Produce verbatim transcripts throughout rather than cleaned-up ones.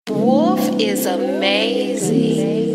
Wolf is amazing.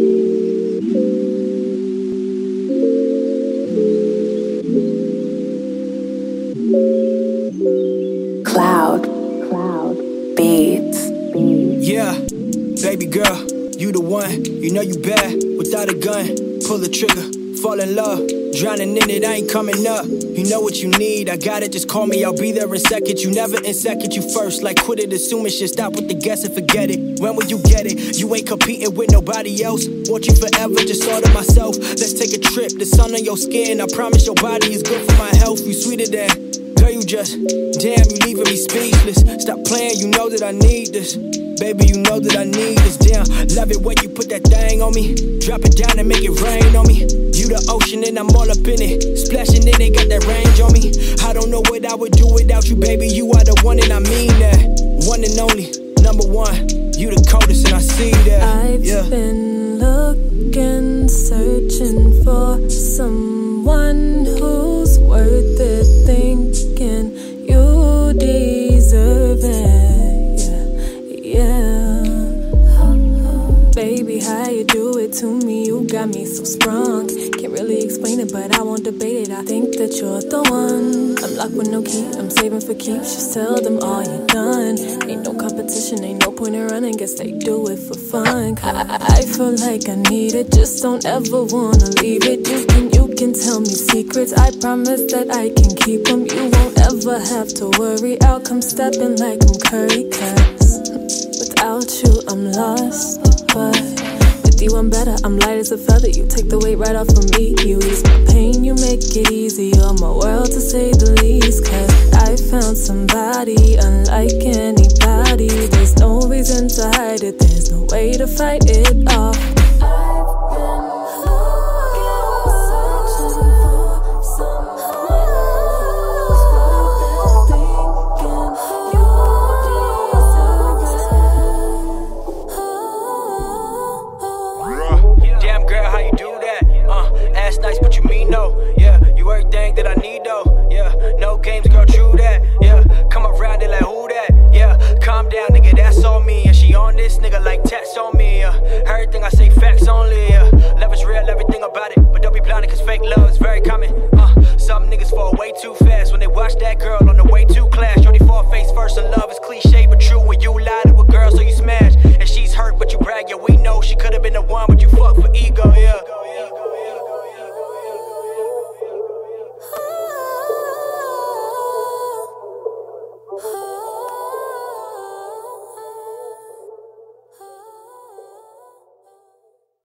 Cloud, Cloud Beats. Yeah, baby girl, you the one. You know you bad without a gun. Pull the trigger, fall in love. Drowning in it, I ain't coming up. You know what you need, I got it, just call me, I'll be there in second. You never in second, you first. Like quit it, assuming shit, stop with the guess and forget it. When will you get it? You ain't competing with nobody else. Want you forever, just thought of myself. Let's take a trip, the sun on your skin. I promise your body is good for my health. You sweeter than, girl, you just, damn, you leaving me speechless. Stop playing, you know that I need this. Baby, you know that I need this, damn. Love it when you put that thing on me. Drop it down and make it rain on me. You the ocean and I'm all up in it. Splashing in it, got that range on me. I don't know what I would do without you, baby. You are the one and I mean that. One and only, number one. You the coldest and I see that. I've yeah. been looking, searching for someone who's worth it, thinking you deserve it. Yeah, baby, how you do it to me, you got me so sprung. Can't really explain it, but I won't debate it. I think that you're the one. I'm locked with no key, I'm saving for keeps. Just tell them all you're done. Ain't no competition, ain't no point in running. Guess they do it for fun. I, I feel like I need it, just don't ever wanna leave it. You can, you can tell me secrets, I promise that I can keep them. You won't ever have to worry, I'll come stepping like I'm Curry, cause without you, I'm lost, but with you, I'm better. I'm light as a feather. You take the weight right off of me. You ease my pain, you make it easy. You're my world, to say the least. Cause I found somebody unlike anybody. There's no reason to hide it. There's no way to fight it off. Nice, but you mean no, yeah. You everything that I need though, yeah. No games, girl, true that, yeah. Come around it like who that, yeah. Calm down, nigga, that's all me. And she on this nigga like tats on me, yeah. Everything I say facts only, yeah. Love is real, everything about it, but don't be blinded cause fake love is very common. Uh, some niggas fall way too fast when they watch that girl on the way to class. Shorty fall face first and love is cliche.